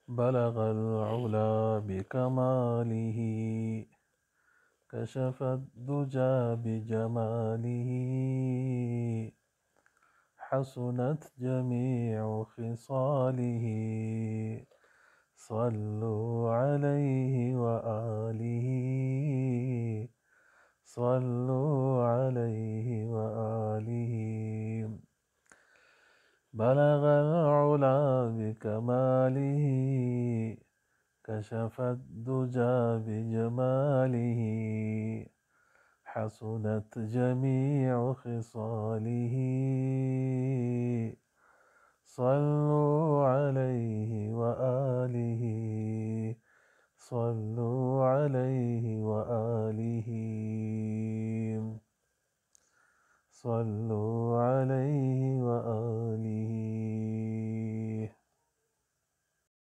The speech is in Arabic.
بلغ العلا بكماله، كشف الدجى بجماله، حسنت جميع خصاله. صلوا عليه وآله، صلوا عليه وآله. بلغ العلا بكماله، كشف الدجى بجماله، حسنت جميع خصاله. صلوا عليه وآله، صلوا